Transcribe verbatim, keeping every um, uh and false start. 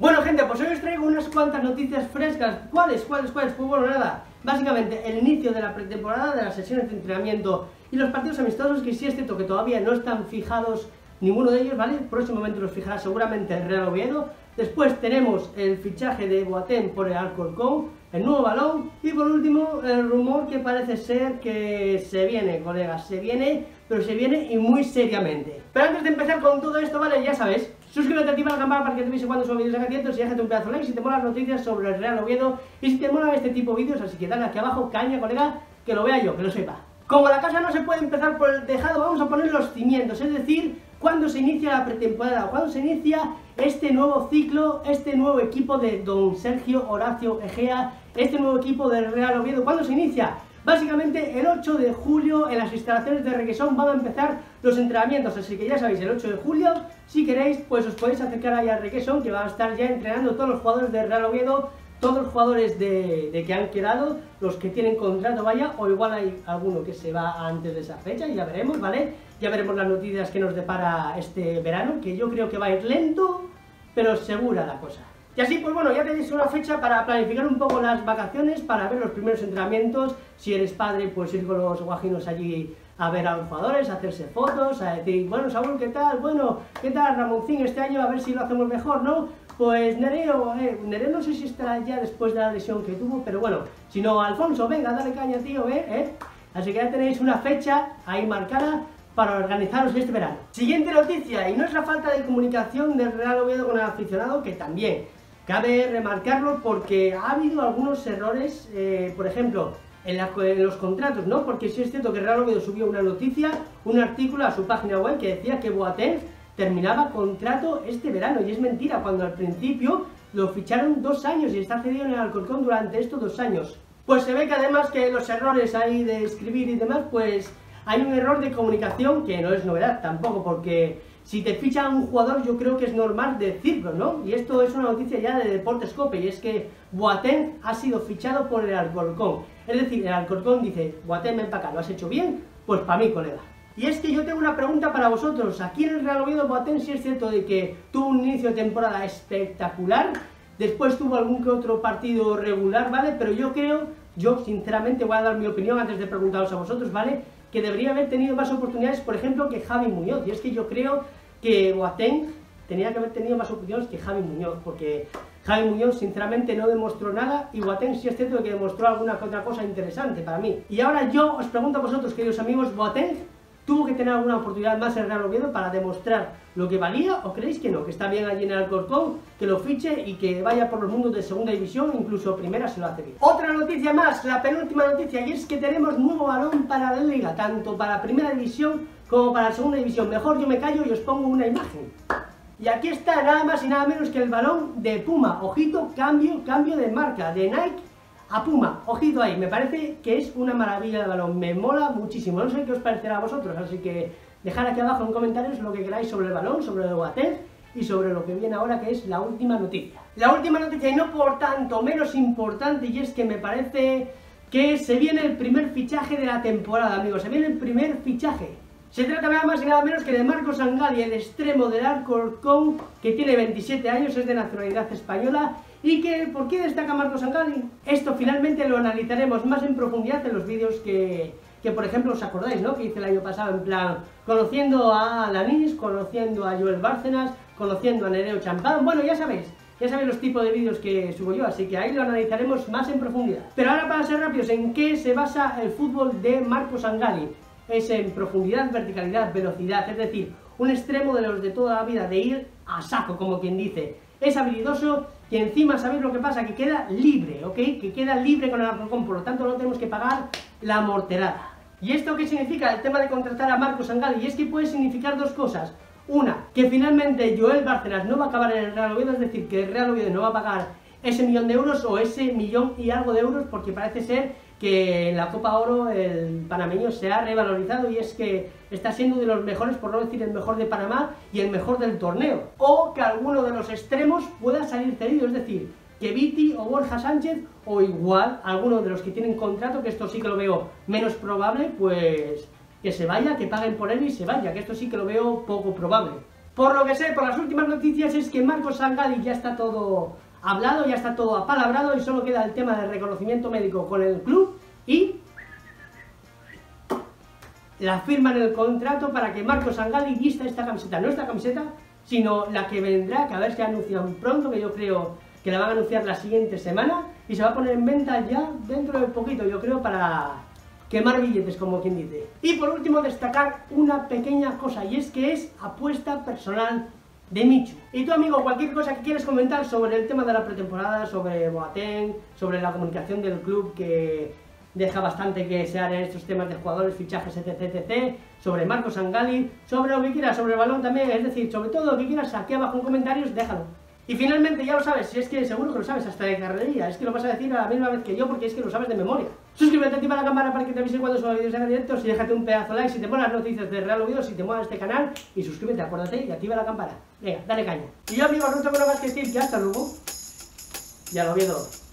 Bueno gente, pues hoy os traigo unas cuantas noticias frescas. ¿Cuáles? ¿Cuáles? ¿Cuáles? Pues bueno, nada, básicamente el inicio de la pretemporada, de las sesiones de entrenamiento y los partidos amistosos, que sí es cierto que todavía no están fijados ninguno de ellos, ¿vale? Próximamente los fijará seguramente el Real Oviedo. Después tenemos el fichaje de Boateng por el Alcorcón, el nuevo balón y por último el rumor que parece ser que se viene, colegas, se viene, pero se viene y muy seriamente. Pero antes de empezar con todo esto, ¿vale? Ya sabes, suscríbete, activa la campana para que te avise cuando subo vídeos gratuitos y déjate un pedazo de like si te molan las noticias sobre el Real Oviedo y si te molan este tipo de vídeos, así que dale aquí abajo, caña, colega, que lo vea yo, que lo sepa. Como la casa no se puede empezar por el tejado, vamos a poner los cimientos, es decir, cuando se inicia la pretemporada, cuando se inicia este nuevo ciclo, este nuevo equipo de don Sergio Horacio Egea, este nuevo equipo del Real Oviedo, ¿cuándo se inicia? Básicamente el ocho de julio en las instalaciones de Requesón van a empezar los entrenamientos, así que ya sabéis, el ocho de julio, si queréis, pues os podéis acercar ahí a Requesón, que van a estar ya entrenando todos los jugadores del Real Oviedo, todos los jugadores de, de que han quedado, los que tienen contrato, vaya, o igual hay alguno que se va antes de esa fecha, y ya veremos, ¿vale? Ya veremos las noticias que nos depara este verano, que yo creo que va a ir lento, pero segura la cosa. Y así, pues bueno, ya tenéis una fecha para planificar un poco las vacaciones, para ver los primeros entrenamientos. Si eres padre, pues ir con los guajinos allí a ver a los jugadores, a hacerse fotos, a decir, bueno, Saúl, ¿qué tal? Bueno, ¿qué tal, Ramoncín, este año? A ver si lo hacemos mejor, ¿no? Pues Nereo, eh, Nereo no sé si estará ya después de la lesión que tuvo, pero bueno, si no, Alfonso, venga, dale caña, tío, ¿eh? ¿eh? Así que ya tenéis una fecha ahí marcada para organizaros este verano. Siguiente noticia, y no es la falta de comunicación del Real Oviedo con el aficionado, que también cabe remarcarlo porque ha habido algunos errores, eh, por ejemplo, en, la, en los contratos, ¿no? Porque sí es cierto que el Real Oviedo subió una noticia, un artículo a su página web que decía que Boateng terminaba contrato este verano, y es mentira, cuando al principio lo ficharon dos años y está cedido en el Alcorcón durante estos dos años. Pues se ve que además que los errores ahí de escribir y demás, pues hay un error de comunicación que no es novedad tampoco, porque si te fichan un jugador yo creo que es normal decirlo, ¿no? Y esto es una noticia ya de Deportes Cope, y es que Boateng ha sido fichado por el Alcorcón. Es decir, el Alcorcón dice, Boateng, ven para acá, ¿lo has hecho bien? Pues para mí, colega. Y es que yo tengo una pregunta para vosotros. Aquí en el Real Oviedo, Boateng sí es cierto de que tuvo un inicio de temporada espectacular, después tuvo algún que otro partido regular, ¿vale? Pero yo creo, yo sinceramente voy a dar mi opinión antes de preguntaros a vosotros, ¿vale? Que debería haber tenido más oportunidades, por ejemplo, que Javi Muñoz. Y es que yo creo que Boateng tenía que haber tenido más oportunidades que Javi Muñoz, porque Javi Muñoz sinceramente no demostró nada y Boateng sí es cierto que demostró alguna que otra cosa interesante para mí. Y ahora yo os pregunto a vosotros, queridos amigos, ¿Boateng tuvo que tener alguna oportunidad más en el Real Oviedo para demostrar lo que valía, o creéis que no? Que está bien allí en el Alcorcón, que lo fiche y que vaya por los mundos de segunda división, incluso primera si lo hace bien. Otra noticia más, la penúltima noticia, y es que tenemos nuevo balón para la Liga, tanto para primera división como para la segunda división. Mejor yo me callo y os pongo una imagen. Y aquí está nada más y nada menos que el balón de Puma. Ojito, cambio, cambio de marca, de Nike a Puma, ojito ahí, me parece que es una maravilla de balón, me mola muchísimo, no sé qué os parecerá a vosotros, así que dejad aquí abajo en comentarios lo que queráis sobre el balón, sobre el Boateng y sobre lo que viene ahora, que es la última noticia. La última noticia, y no por tanto menos importante, y es que me parece que se viene el primer fichaje de la temporada, amigos, se viene el primer fichaje. Se trata nada más y nada menos que de Marcos Angali, el extremo del Alcorcón, que tiene veintisiete años, es de nacionalidad española. ¿Y que, por qué destaca Marcos Angali? Esto finalmente lo analizaremos más en profundidad en los vídeos que, que, por ejemplo, os acordáis, ¿no? Que hice el año pasado, en plan, conociendo a Lanís, conociendo a Joel Bárcenas, conociendo a Nereo Champán. Bueno, ya sabéis, ya sabéis los tipos de vídeos que subo yo, así que ahí lo analizaremos más en profundidad. Pero ahora, para ser rápidos, ¿en qué se basa el fútbol de Marcos Angali? Es en profundidad, verticalidad, velocidad, es decir, un extremo de los de toda la vida, de ir a saco, como quien dice. Es habilidoso y encima, ¿sabéis lo que pasa? Que queda libre, ¿ok? Que queda libre con el Alcorcón, por lo tanto no tenemos que pagar la morterada. ¿Y esto qué significa? El tema de contratar a Marcos Angali, y es que puede significar dos cosas. Una, que finalmente Joel Bárcenas no va a acabar en el Real Oviedo, es decir, que el Real Oviedo no va a pagar ese millón de euros o ese millón y algo de euros, porque parece ser que en la Copa Oro el panameño se ha revalorizado y es que está siendo de los mejores, por no decir el mejor de Panamá y el mejor del torneo. O que alguno de los extremos pueda salir cedido, es decir, que Viti o Borja Sánchez, o igual alguno de los que tienen contrato, que esto sí que lo veo menos probable, pues que se vaya, que paguen por él y se vaya, que esto sí que lo veo poco probable. Por lo que sé, por las últimas noticias, es que Marcos Sangali ya está todo hablado, ya está todo apalabrado y solo queda el tema del reconocimiento médico con el club y la firma en el contrato para que Marcos Sangali vista esta camiseta. No esta camiseta, sino la que vendrá, que a ver si anuncian pronto, que yo creo que la van a anunciar la siguiente semana y se va a poner en venta ya dentro de poquito, yo creo, para quemar billetes, como quien dice. Y por último, destacar una pequeña cosa, y es que es apuesta personal de Michu. Y tú, amigo, cualquier cosa que quieras comentar sobre el tema de la pretemporada, sobre Boateng, sobre la comunicación del club que deja bastante que desear en estos temas de jugadores, fichajes, etc, etcétera, sobre Marcos Sangali, sobre lo que quieras, sobre el balón también, es decir, sobre todo lo que quieras, aquí abajo en comentarios, déjalo. Y finalmente, ya lo sabes, si es que seguro que lo sabes hasta de carrería, es que lo vas a decir a la misma vez que yo porque es que lo sabes de memoria. Suscríbete, activa la cámara para que te avise cuando suba vídeos en directos y déjate un pedazo de like si te molan las noticias de Real Oviedo, si te mola este canal, y suscríbete, acuérdate, y activa la campana. Venga, dale caña. Y yo, amigos, no tengo nada más que decir, que hasta luego. Y al Oviedo.